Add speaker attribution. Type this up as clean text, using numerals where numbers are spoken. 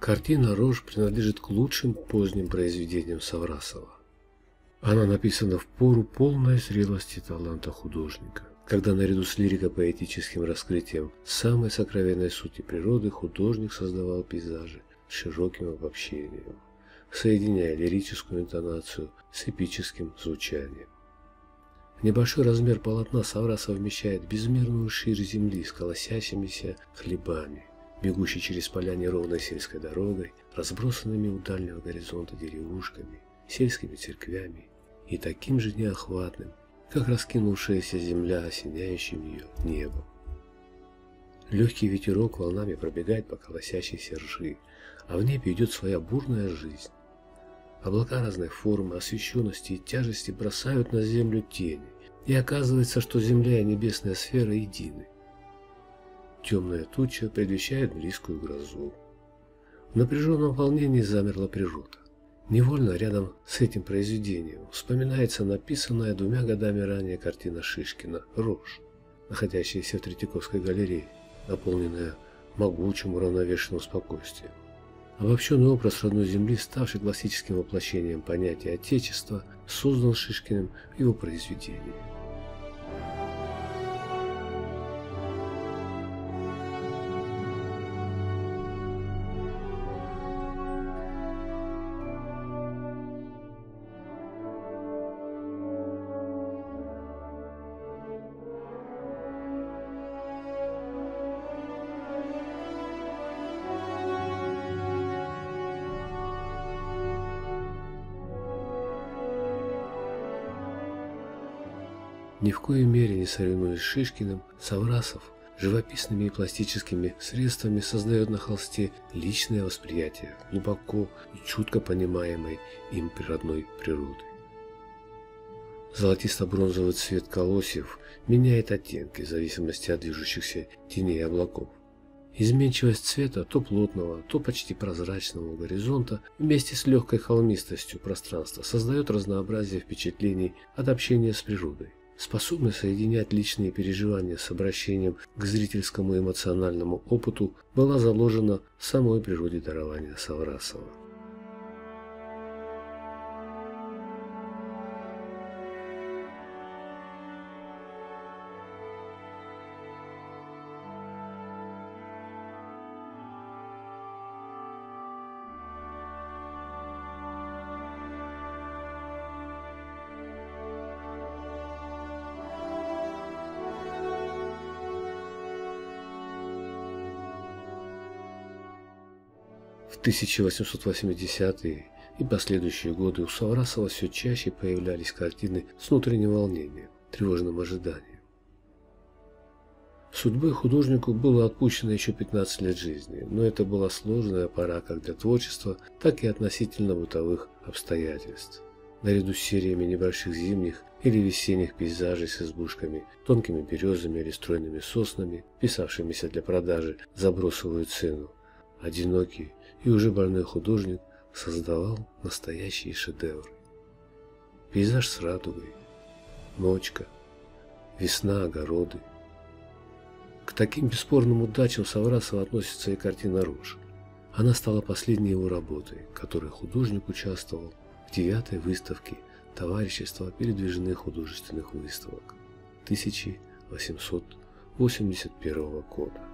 Speaker 1: Картина «Рожь» принадлежит к лучшим поздним произведениям Саврасова. Она написана в пору полной зрелости таланта художника, когда наряду с лирико-поэтическим раскрытием самой сокровенной сути природы художник создавал пейзажи с широким обобщением, соединяя лирическую интонацию с эпическим звучанием. Небольшой размер полотна Саврасов вмещает безмерную ширь земли с колосящимися хлебами, бегущей через поля неровной сельской дорогой, разбросанными у дальнего горизонта деревушками, сельскими церквями и таким же неохватным, как раскинувшаяся земля, осеняющим ее небом. Легкий ветерок волнами пробегает по колосящейся ржи, а в небе идет своя бурная жизнь. Облака разной формы, освещенности и тяжести бросают на землю тени, и оказывается, что земля и небесная сфера едины. Темная туча предвещает близкую грозу. В напряженном волнении замерла природа. Невольно рядом с этим произведением вспоминается написанная 2 годами ранее картина Шишкина «Рожь», находящаяся в Третьяковской галерее, наполненная могучим уравновешенным спокойствием. Обобщенный образ родной земли, ставший классическим воплощением понятия Отечества, создан Шишкиным в его произведении. Ни в коей мере не соревнуясь с Шишкиным, Саврасов живописными и пластическими средствами создает на холсте личное восприятие глубоко и чутко понимаемой им природной природы. Золотисто-бронзовый цвет колосьев меняет оттенки в зависимости от движущихся теней облаков. Изменчивость цвета то плотного, то почти прозрачного горизонта вместе с легкой холмистостью пространства создает разнообразие впечатлений от общения с природой, способны соединять личные переживания с обращением к зрительскому эмоциональному опыту, была заложена в самой природе дарования Саврасова. В 1880-е и последующие годы у Саврасова все чаще появлялись картины с внутренним волнением, тревожным ожиданием. Судьбой художнику было отпущено еще 15 лет жизни, но это была сложная пора как для творчества, так и относительно бытовых обстоятельств. Наряду с сериями небольших зимних или весенних пейзажей с избушками, тонкими березами или стройными соснами, писавшимися для продажи за бросовую цену, одинокий и уже больной художник создавал настоящие шедевры. Пейзаж с радугой, ночка, весна, огороды. К таким бесспорным удачам Саврасова относится и картина «Рожь». Она стала последней его работой, в которой художник участвовал в 9-й выставке Товарищества передвижных художественных выставок 1881 года.